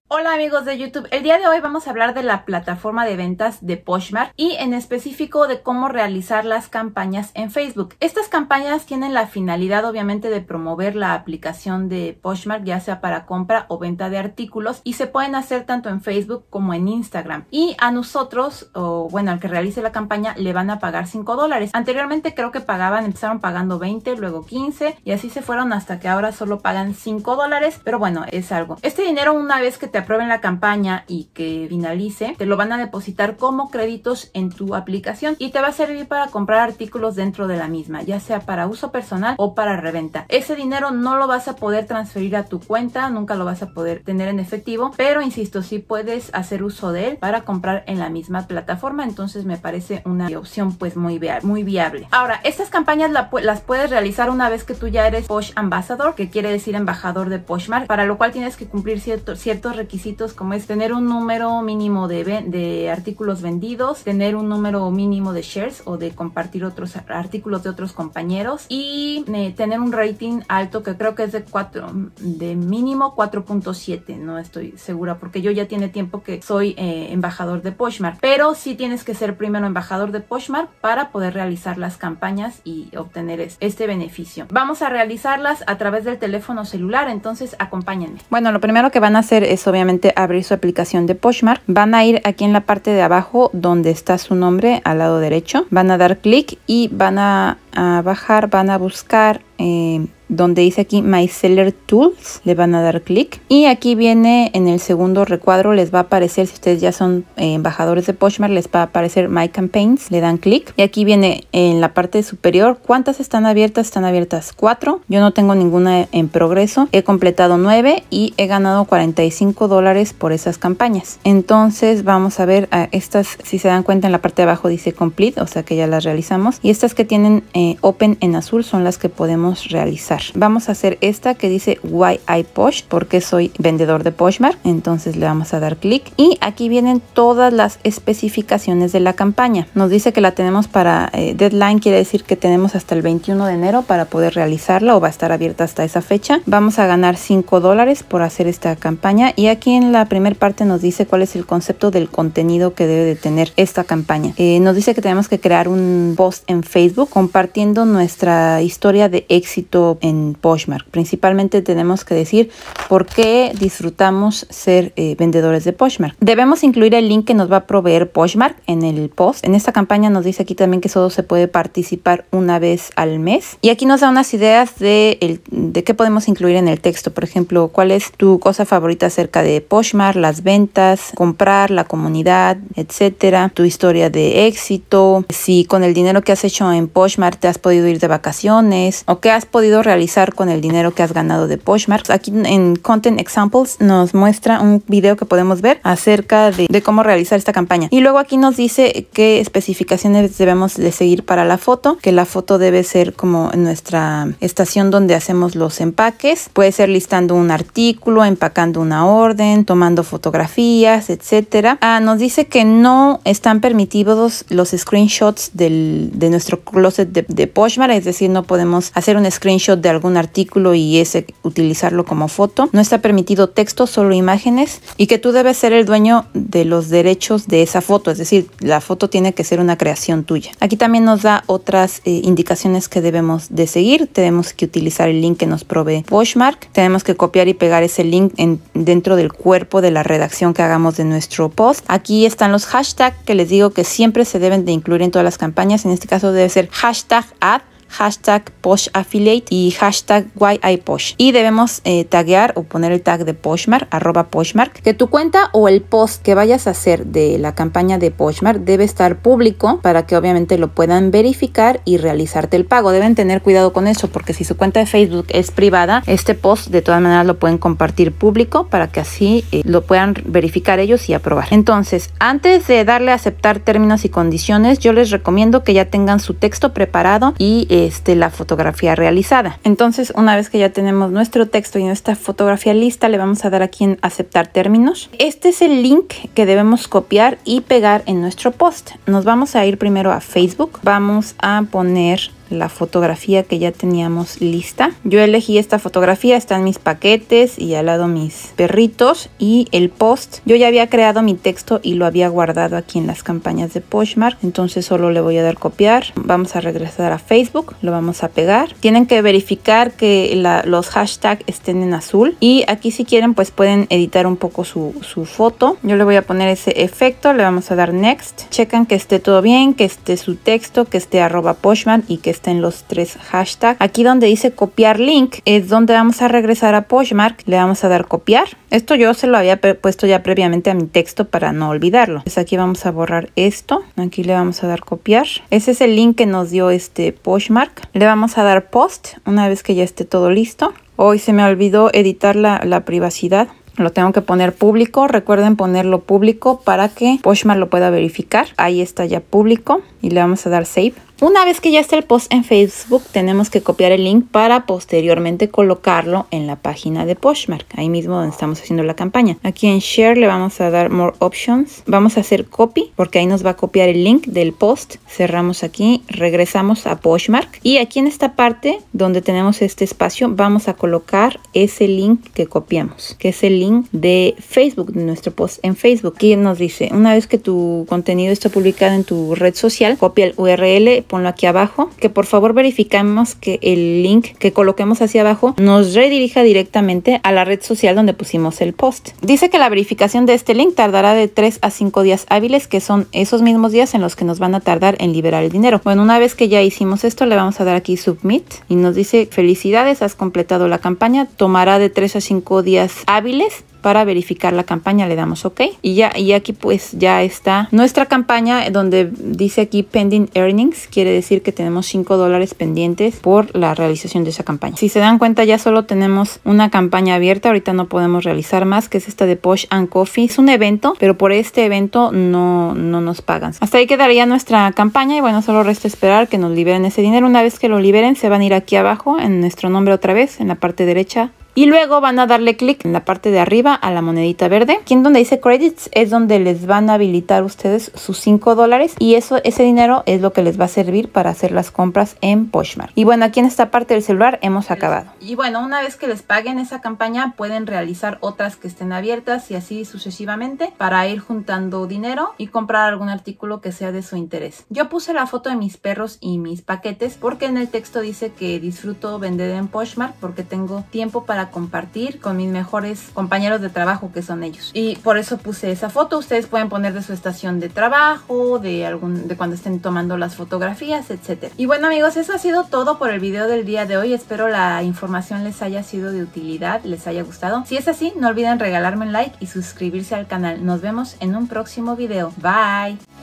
Hola amigos de YouTube, el día de hoy vamos a hablar de la plataforma de ventas de Poshmark y en específico de cómo realizar las campañas en Facebook. Estas campañas tienen la finalidad obviamente de promover la aplicación de Poshmark, ya sea para compra o venta de artículos, y se pueden hacer tanto en Facebook como en Instagram. Y a nosotros, o bueno, al que realice la campaña, le van a pagar $5. Anteriormente creo que empezaron pagando 20, luego 15 y así se fueron hasta que ahora solo pagan $5, pero bueno, es algo. Este dinero, una vez que te aprueben la campaña y que finalice, te lo van a depositar como créditos en tu aplicación y te va a servir para comprar artículos dentro de la misma, ya sea para uso personal o para reventa. Ese dinero no lo vas a poder transferir a tu cuenta, nunca lo vas a poder tener en efectivo, pero insisto, sí puedes hacer uso de él para comprar en la misma plataforma, entonces me parece una opción pues muy viable. Ahora, estas campañas las puedes realizar una vez que tú ya eres Posh Ambassador, que quiere decir embajador de Poshmark, para lo cual tienes que cumplir ciertos requisitos, como es tener un número mínimo de artículos vendidos, tener un número mínimo de shares o de compartir otros artículos de otros compañeros y tener un rating alto, que creo que es de mínimo 4.7, no estoy segura porque yo ya tiene tiempo que soy embajador de Poshmark, pero sí tienes que ser primero embajador de Poshmark para poder realizar las campañas y obtener este beneficio. Vamos a realizarlas a través del teléfono celular, entonces acompáñenme. Bueno, lo primero que van a hacer es obviamente abrir su aplicación de Poshmark. Van a ir aquí en la parte de abajo donde está su nombre al lado derecho, van a dar clic y van a bajar, van a buscar donde dice aquí My Seller Tools, le van a dar clic y aquí viene en el segundo recuadro, les va a aparecer, si ustedes ya son embajadores de Poshmark, les va a aparecer My Campaigns, le dan clic y aquí viene en la parte superior cuántas están abiertas 4, yo no tengo ninguna en progreso, he completado 9 y he ganado $45 por esas campañas. Entonces vamos a ver a estas, si se dan cuenta en la parte de abajo dice Complete, o sea que ya las realizamos, y estas que tienen Open en azul son las que podemos realizar. Vamos a hacer esta que dice Why I Posh, porque soy vendedor de Poshmark, entonces le vamos a dar clic y aquí vienen todas las especificaciones de la campaña. Nos dice que la tenemos para deadline, quiere decir que tenemos hasta el 21 de enero para poder realizarla o va a estar abierta hasta esa fecha. Vamos a ganar $5 por hacer esta campaña y aquí en la primera parte nos dice cuál es el concepto del contenido que debe de tener esta campaña. Nos dice que tenemos que crear un post en Facebook compartiendo nuestra historia de éxito en Poshmark. Principalmente tenemos que decir por qué disfrutamos ser vendedores de Poshmark. Debemos incluir el link que nos va a proveer Poshmark en el post. En esta campaña nos dice aquí también que solo se puede participar una vez al mes. Y aquí nos da unas ideas de qué podemos incluir en el texto. Por ejemplo, cuál es tu cosa favorita acerca de Poshmark, las ventas, comprar, la comunidad, etcétera. Tu historia de éxito, si con el dinero que has hecho en Poshmark te has podido ir de vacaciones o qué has podido realizar con el dinero que has ganado de Poshmark. Aquí en Content Examples nos muestra un video que podemos ver acerca de cómo realizar esta campaña. Y luego aquí nos dice qué especificaciones debemos de seguir para la foto, que la foto debe ser como en nuestra estación donde hacemos los empaques. Puede ser listando un artículo, empacando una orden, tomando fotografías, etcétera. Nos dice que no están permitidos los screenshots de nuestro closet de Poshmark, es decir, no podemos hacer un screenshot de algún artículo y utilizarlo como foto. No está permitido texto, solo imágenes, y que tú debes ser el dueño de los derechos de esa foto, es decir, la foto tiene que ser una creación tuya. Aquí también nos da otras indicaciones que debemos de seguir. Tenemos que utilizar el link que nos provee Poshmark, tenemos que copiar y pegar ese link dentro del cuerpo de la redacción que hagamos de nuestro post. Aquí están los hashtags que les digo que siempre se deben de incluir en todas las campañas. En este caso debe ser hashtag ad, hashtag Posh Affiliate y hashtag WhyIPosh. Y debemos taguear o poner el tag de Poshmark, @Poshmark. Que tu cuenta o el post que vayas a hacer de la campaña de Poshmark debe estar público para que obviamente lo puedan verificar y realizarte el pago. Deben tener cuidado con eso porque si su cuenta de Facebook es privada, este post de todas maneras lo pueden compartir público para que así lo puedan verificar ellos y aprobar. Entonces, antes de darle a aceptar términos y condiciones, yo les recomiendo que ya tengan su texto preparado y la fotografía realizada. Entonces, una vez que ya tenemos nuestro texto y nuestra fotografía lista, le vamos a dar aquí en aceptar términos. Este es el link que debemos copiar y pegar en nuestro post. Nos vamos a ir primero a Facebook. Vamos a poner la fotografía que ya teníamos lista. Yo elegí esta fotografía, están mis paquetes y al lado mis perritos y el post. Yo ya había creado mi texto y lo había guardado aquí en las campañas de Poshmark, entonces solo le voy a dar copiar. Vamos a regresar a Facebook, lo vamos a pegar. Tienen que verificar que los hashtags estén en azul y aquí si quieren pues pueden editar un poco su foto. Yo le voy a poner ese efecto, le vamos a dar next. Checan que esté todo bien, que esté su texto, que esté @Poshmark y que estén los 3 hashtags. Aquí donde dice copiar link es donde vamos a regresar a Poshmark, le vamos a dar copiar. Esto yo se lo había puesto ya previamente a mi texto para no olvidarlo. Pues aquí vamos a borrar esto, aquí le vamos a dar copiar. Ese es el link que nos dio Poshmark. Le vamos a dar post una vez que ya esté todo listo. Hoy se me olvidó editar la privacidad. Lo tengo que poner público. Recuerden ponerlo público para que Poshmark lo pueda verificar. Ahí está ya público y le vamos a dar save. Una vez que ya esté el post en Facebook, tenemos que copiar el link para posteriormente colocarlo en la página de Poshmark, ahí mismo donde estamos haciendo la campaña. Aquí en Share le vamos a dar More Options. Vamos a hacer copy, porque ahí nos va a copiar el link del post. Cerramos aquí, regresamos a Poshmark. Y aquí en esta parte donde tenemos este espacio, vamos a colocar ese link que copiamos, que es el link de Facebook, de nuestro post en Facebook. Aquí nos dice, una vez que tu contenido está publicado en tu red social, copia el URL, ponlo aquí abajo, que por favor verificamos que el link que coloquemos hacia abajo nos redirija directamente a la red social donde pusimos el post. Dice que la verificación de este link tardará de 3 a 5 días hábiles, que son esos mismos días en los que nos van a tardar en liberar el dinero. Bueno, una vez que ya hicimos esto, le vamos a dar aquí submit y nos dice felicidades, has completado la campaña, tomará de 3 a 5 días hábiles para verificar la campaña. Le damos OK y aquí pues ya está nuestra campaña, donde dice aquí pending earnings, quiere decir que tenemos $5 pendientes por la realización de esa campaña. Si se dan cuenta, ya solo tenemos una campaña abierta, ahorita no podemos realizar más, que es esta de Posh and Coffee. Es un evento, pero por este evento no nos pagan. Hasta ahí quedaría nuestra campaña y bueno, solo resta esperar que nos liberen ese dinero. Una vez que lo liberen, se van a ir aquí abajo en nuestro nombre otra vez, en la parte derecha. Y luego van a darle clic en la parte de arriba a la monedita verde. Aquí en donde dice credits es donde les van a habilitar ustedes sus $5 y ese dinero es lo que les va a servir para hacer las compras en Poshmark. Y bueno, aquí en esta parte del celular hemos acabado. Y bueno, una vez que les paguen esa campaña, pueden realizar otras que estén abiertas y así sucesivamente para ir juntando dinero y comprar algún artículo que sea de su interés. Yo puse la foto de mis perros y mis paquetes porque en el texto dice que disfruto vender en Poshmark porque tengo tiempo para compartir con mis mejores compañeros de trabajo, que son ellos, y por eso puse esa foto. Ustedes pueden poner de su estación de trabajo, de cuando estén tomando las fotografías, etcétera. Y bueno amigos, eso ha sido todo por el video del día de hoy. Espero la información les haya sido de utilidad, les haya gustado. Si es así, no olviden regalarme un like y suscribirse al canal. Nos vemos en un próximo video. Bye.